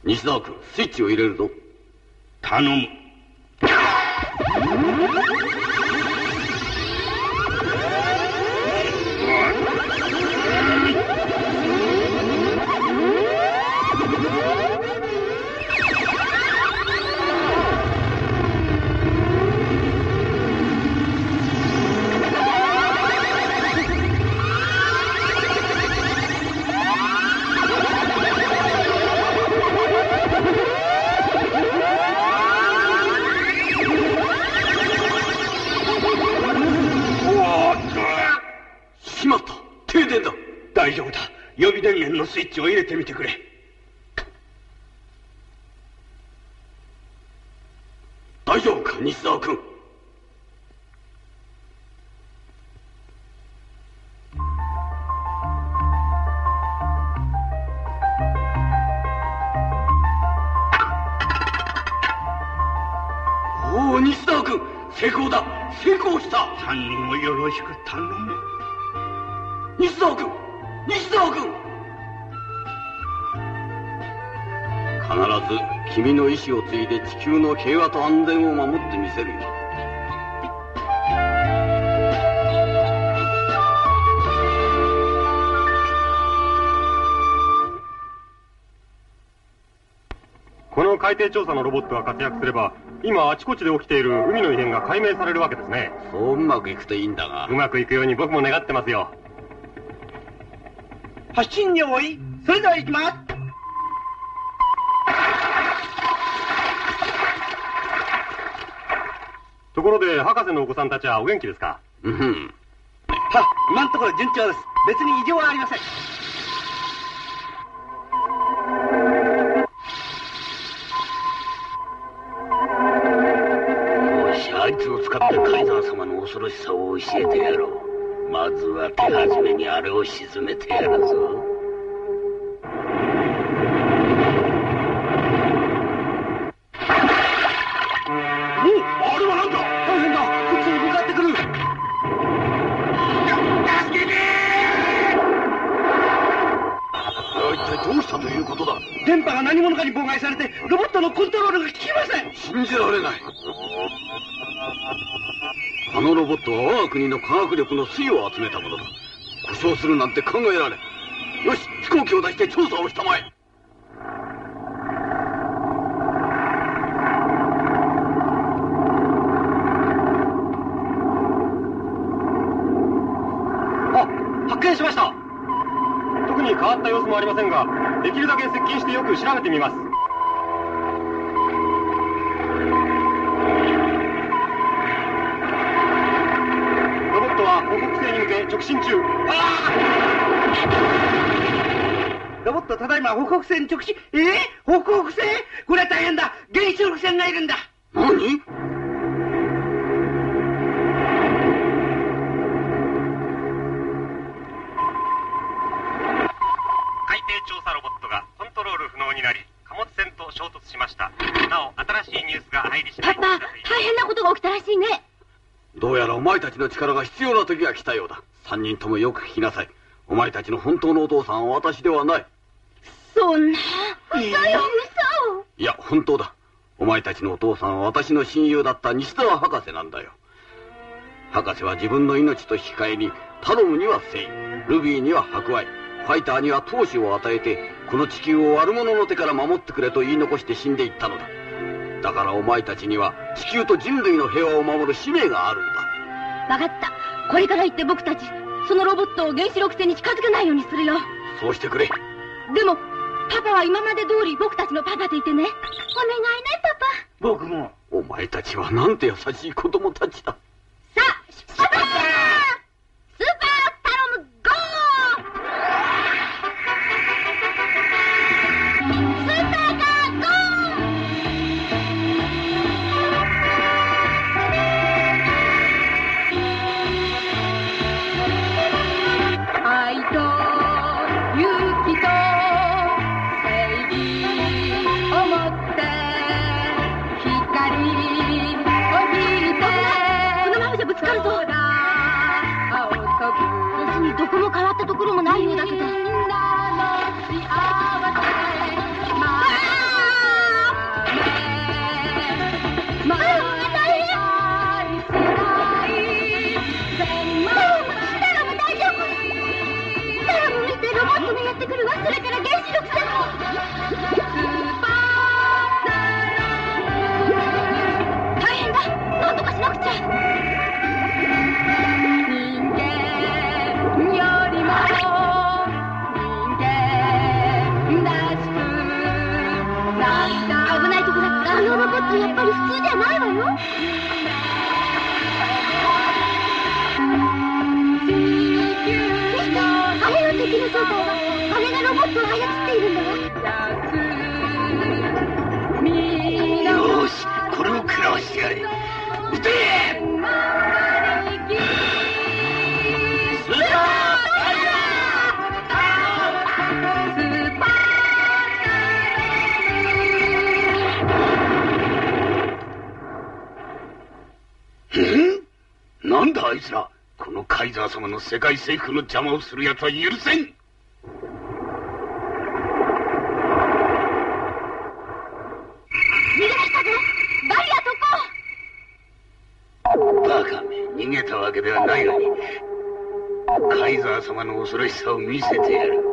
西澤君、スイッチを入れるぞ。 頼む。大丈夫だ。予備電源のスイッチを入れてみてくれ。 大丈夫か、西澤君。おお、西澤君、成功だ。成功した。 3人をよろしく頼む。 西澤君、西澤君。必ず君の意志を継いで地球の平和と安全を守ってみせるよ。 この海底調査のロボットが活躍すれば、今あちこちで起きている海の異変が解明されるわけですね。 そううまくいくといいんだが。 うまくいくように僕も願ってますよ。 発進用意。それでは行きます。 ところで博士のお子さんたちはお元気ですか？ は、今のところ順調です。別に異常はありません。 よし、あいつを使ってカイザー様の恐ろしさを教えてやろう。まずは手始めにあれを沈めてやるぞ。 あれは何だ？ 大変だ。こっちに向かってくる。 助けてー！一体どうしたということだ？ 電波が何者かに妨害されてロボットのコントロールが効きません。 信じられない。あのロボットは我が国の科学力の粋を集めたものだ。故障するなんて考えられん。よし、飛行機を出して調査をしたまえ。 発見しました。特に変わった様子もありませんが、できるだけ接近してよく調べてみます。ロボットは北北西に向け直進中。 ロボットただいま北北西に直進。北北西？これは大変だ。原子力船がいるんだ。 何？ 海底調査ロボットがコントロール不能になり、貨物船と衝突しました。なお新しいニュースが入り次第。 パパ、大変なことが起きたらしいね。 どうやらお前たちの力が必要な時が来たようだ。3人ともよく聞きなさい。お前たちの本当のお父さんは私ではない。 そんな。嘘よ、嘘。 いや、本当だ。お前たちのお父さんは私の親友だった西澤博士なんだよ。博士は自分の命と引き換えに、タロムには正義、ルビーには博愛、ファイターには闘志を与えて、この地球を悪者の手から守ってくれと言い残して死んでいったのだ。だからお前たちには地球と人類の平和を守る使命があるんだ。 わかった。これから行って僕たち、そのロボットを原子力船に近づけないようにするよ。 そうしてくれ。 でも、パパは今まで通り僕たちのパパと言ってね。お願いね、パパ。 僕も。 お前たちはなんて優しい子供たちだ。 さあ、出発だ！スーパータロムゴー！スーパーカーゴー！愛と勇気と正義を持って光を引いてあれの敵の正体はあれがロボットを操っているんだわ。 よーし、これを食らわしてやれ。撃て！スーパータイガー！なんだあいつら。このカイザー様の世界征服の邪魔をする奴は許せん。バカめ、逃げたわけではないのに、カイザー様の恐ろしさを見せてやる。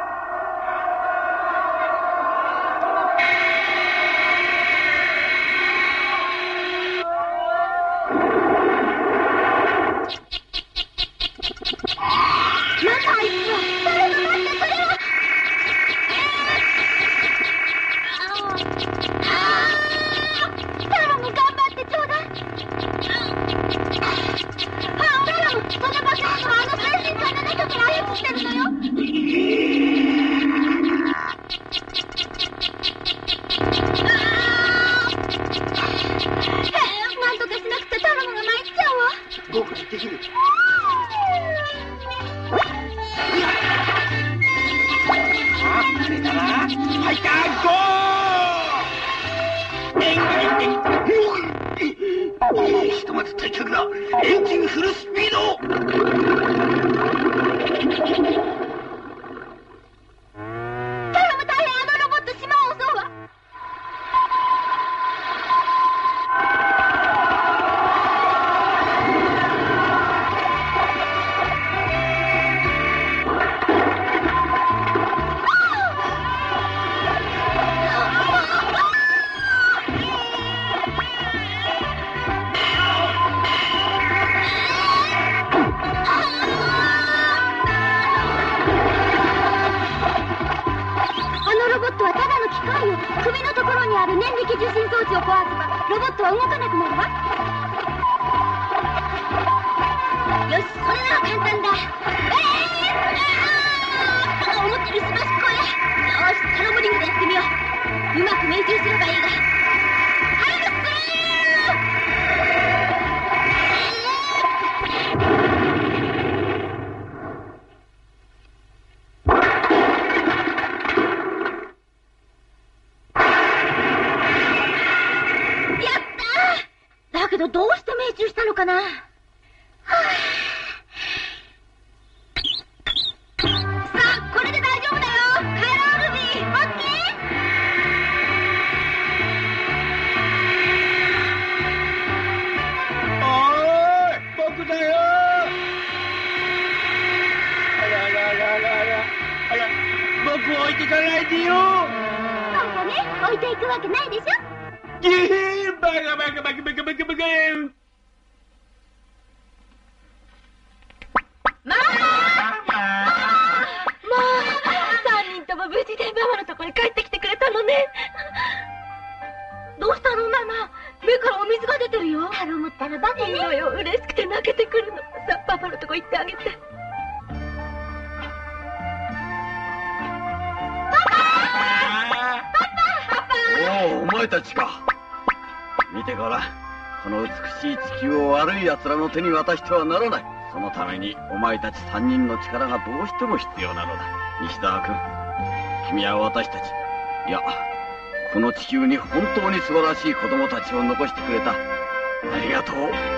ひとまず的確だ。エンジンフルスピード。頼む、大変、あのロボット島を襲うわ。首のところにある念力受信装置を壊せばロボットは動かなくなるわ。よし、それなら簡単だ。思ってるすばしっこい。よし、タロボリングでやってみよう。うまく命中すればいいが。だけどどうして命中したのかな。さあ、これで大丈夫だよ。帰ろう、ルビー。オッケー。おーい、僕だよ。あららららら。あら、僕を置いてかないでよ。 そうかね、置いていくわけないでしょ。 バカバカバカバカバカバカ。 3人とも無事でママのとこに帰ってきてくれたのね。どうしたのママ。目からお水が出てるよ。タロムったらバカね。いいのよ、嬉しくて泣けてくるの。さあ、パパのとこ行ってあげて。 おお、お前たちか。見てごらん。この美しい地球を悪い奴らの手に渡してはならない。そのためにお前たち3人の力がどうしても必要なのだ。西澤君、君は私たち、いや、この地球に本当に素晴らしい子供たちを残してくれた。ありがとう。